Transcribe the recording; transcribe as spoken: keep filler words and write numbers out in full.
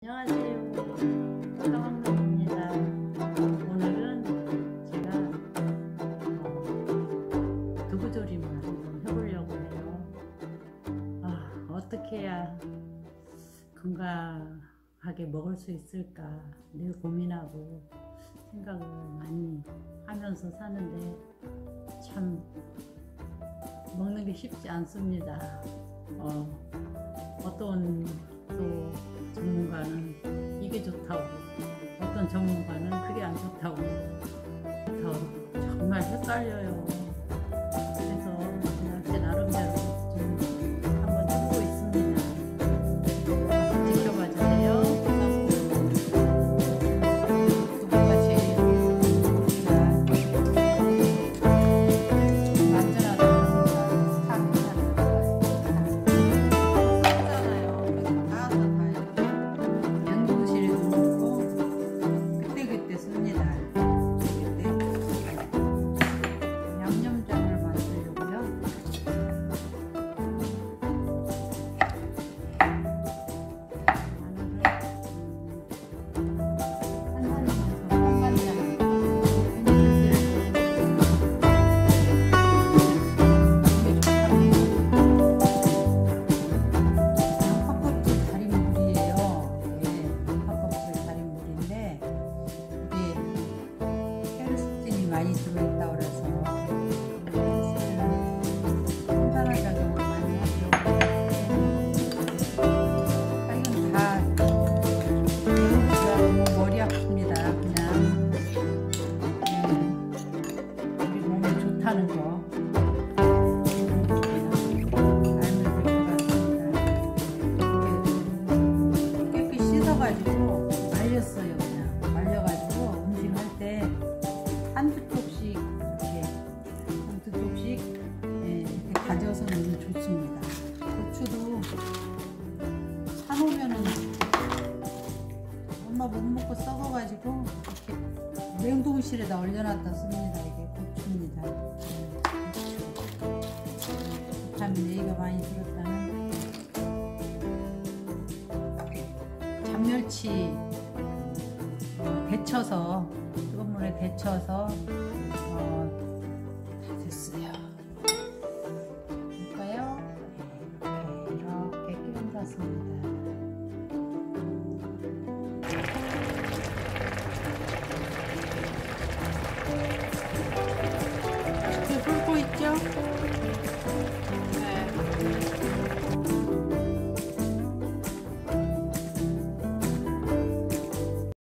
안녕하세요. 상황남입니다. 오늘은 제가 어, 두부조림을 한번 해보려고 해요. 아, 어떻게 해야 건강하게 먹을 수 있을까 늘 고민하고 생각을 많이 하면서 사는데 참 먹는 게 쉽지 않습니다. 어, 어떤 또 전문가는 이게 좋다고, 어떤 전문가는 그게 안 좋다고, 정말 헷갈려요. 그래서 그냥 제 나름대로 좀 한번 해보고 있습니다. 지켜봐 주세요. 두부가 제일 많이 들어있다 그래서 한산화 작용을 많이 하죠. 이건 다 너무 머리 아픕니다. 그냥 음, 우리 몸에 좋다는 거 알면 될 것 같습니다. 깨끗이 씻어가지고 말렸어요. 그냥 말려가지고 음식할 때 한두 쪽씩 이렇게 한두 쪽씩 예, 이렇게 다져서 넣으면 좋습니다. 고추도 사놓으면은 엄마 못 먹고 썩어가지고 이렇게 냉동실에다 얼려놨다 씁니다. 이게 고추입니다. 고추. 비타민 A가 많이 들었다는 잔멸치 데쳐서 뜨거운 물에 데쳐서